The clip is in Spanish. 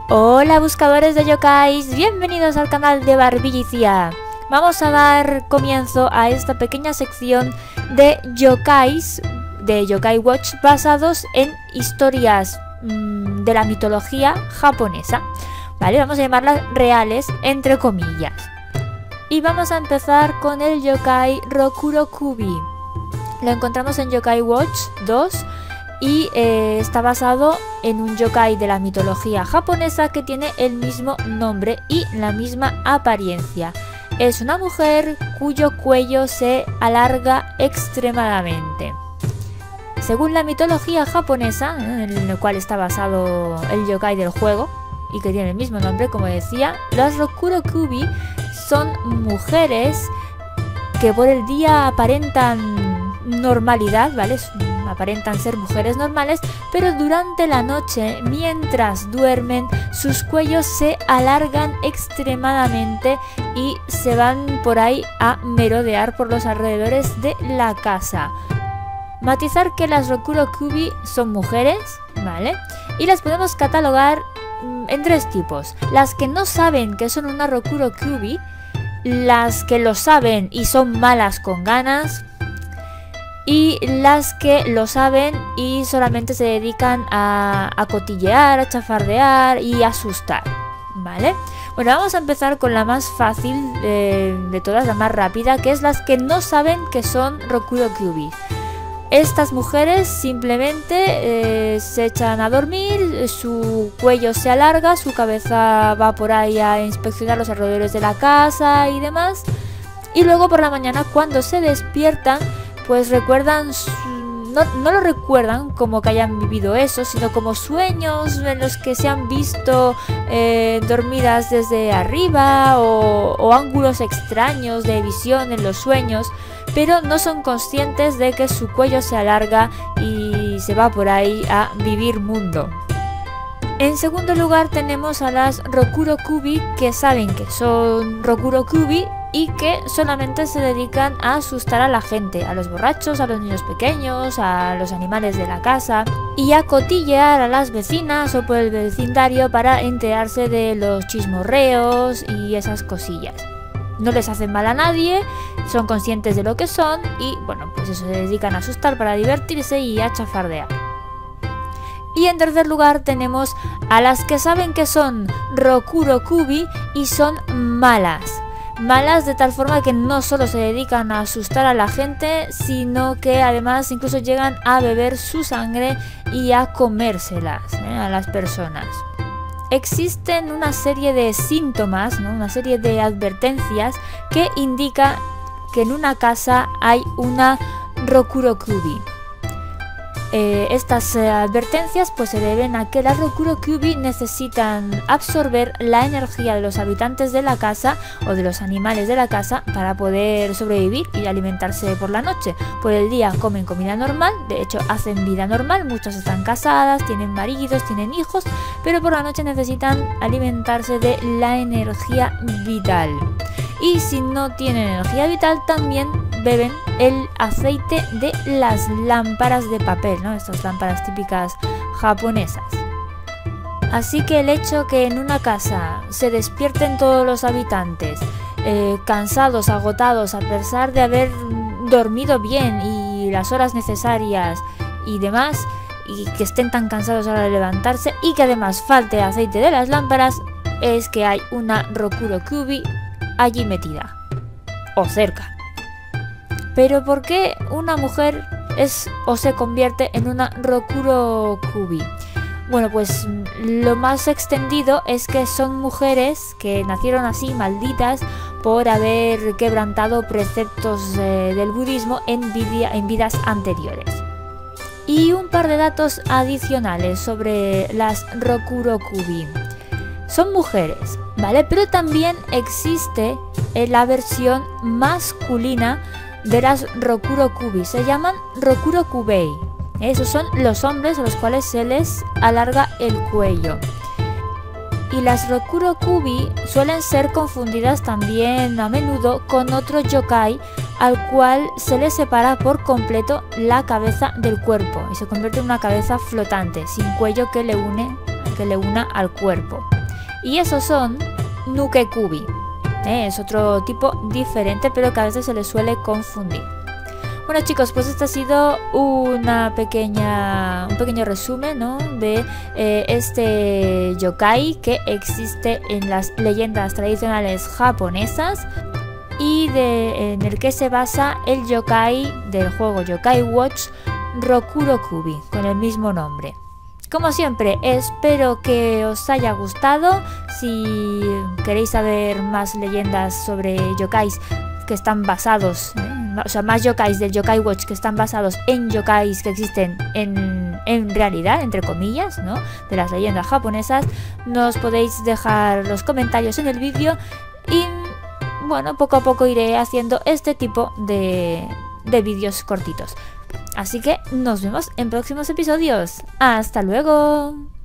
Hola buscadores de yokais, bienvenidos al canal de Barbillicia. Vamos a dar comienzo a esta pequeña sección de yokais, de Yokai Watch, basados en historias de la mitología japonesa. Vale, vamos a llamarlas reales, entre comillas. Y vamos a empezar con el yokai Rokurokubi. Lo encontramos en Yokai Watch 2 y está basado en un yokai de la mitología japonesa que tiene el mismo nombre y la misma apariencia. Es una mujer cuyo cuello se alarga extremadamente. Según la mitología japonesa, en el cual está basado el yokai del juego y que tiene el mismo nombre, como decía, las Rokurokubi son mujeres que por el día aparentan normalidad, ¿vale? Aparentan ser mujeres normales, pero durante la noche, mientras duermen, sus cuellos se alargan extremadamente y se van por ahí a merodear por los alrededores de la casa. Matizar que las Rokurokubi son mujeres, ¿vale? Y las podemos catalogar en tres tipos: las que no saben que son una Rokurokubi, las que lo saben y son malas con ganas, y las que lo saben y solamente se dedican a cotillear, a chafardear y a asustar, ¿vale? Bueno, vamos a empezar con la más fácil de todas, la más rápida, que es las que no saben que son Rokurokubi. Estas mujeres simplemente se echan a dormir, su cuello se alarga, su cabeza va por ahí a inspeccionar los alrededores de la casa y demás, y luego por la mañana, cuando se despiertan, pues recuerdan, no lo recuerdan como que hayan vivido eso, sino como sueños en los que se han visto dormidas desde arriba o ángulos extraños de visión en los sueños, pero no son conscientes de que su cuello se alarga y se va por ahí a vivir mundo. En segundo lugar tenemos a las Rokurokubi, que saben que son Rokurokubi y que solamente se dedican a asustar a la gente, a los borrachos, a los niños pequeños, a los animales de la casa, y a cotillear a las vecinas o por el vecindario para enterarse de los chismorreos y esas cosillas. No les hacen mal a nadie, son conscientes de lo que son y bueno, pues eso, se dedican a asustar para divertirse y a chafardear. Y en tercer lugar tenemos a las que saben que son Rokurokubi y son malas. Malas de tal forma que no solo se dedican a asustar a la gente, sino que además incluso llegan a beber su sangre y a comérselas, a las personas. Existen una serie de síntomas, ¿no? Una serie de advertencias que indica que en una casa hay una Rokurokubi. Estas advertencias pues se deben a que las Rokurokubi necesitan absorber la energía de los habitantes de la casa o de los animales de la casa para poder sobrevivir y alimentarse por la noche. Por el día comen comida normal, de hecho hacen vida normal, muchas están casadas, tienen maridos, tienen hijos, pero por la noche necesitan alimentarse de la energía vital. Y si no tienen energía vital, también beben el aceite de las lámparas de papel, ¿no? Estas lámparas típicas japonesas. Así que el hecho que en una casa se despierten todos los habitantes cansados, agotados, a pesar de haber dormido bien y las horas necesarias y demás, y que estén tan cansados a la hora de levantarse y que además falte aceite de las lámparas, es que hay una Rokurokubi allí metida o cerca. Pero ¿por qué una mujer es o se convierte en una Rokurokubi? Bueno, pues lo más extendido es que son mujeres que nacieron así, malditas, por haber quebrantado preceptos del budismo en vidas anteriores. Y un par de datos adicionales sobre las Rokurokubi. Son mujeres, ¿vale? Pero también existe la versión masculina de las Rokurokubi. Se llaman Rokurokubei. Esos son los hombres a los cuales se les alarga el cuello. Y las Rokurokubi suelen ser confundidas también a menudo con otro yokai al cual se le separa por completo la cabeza del cuerpo y se convierte en una cabeza flotante, sin cuello que le una al cuerpo. y esos son Nukekubi. Es otro tipo diferente, pero que a veces se les suele confundir. Bueno chicos, pues este ha sido un pequeño resumen, ¿no?, de este yokai que existe en las leyendas tradicionales japonesas y en el que se basa el yokai del juego Yokai Watch Rokurokubi, con el mismo nombre. Como siempre, espero que os haya gustado. Si queréis saber más leyendas sobre yokais que están basados, o sea, más yokais del Yokai Watch que están basados en yokais que existen en realidad, entre comillas, ¿no?, de las leyendas japonesas, nos podéis dejar los comentarios en el vídeo y, bueno, poco a poco iré haciendo este tipo de vídeos cortitos. Así que nos vemos en próximos episodios. ¡Hasta luego!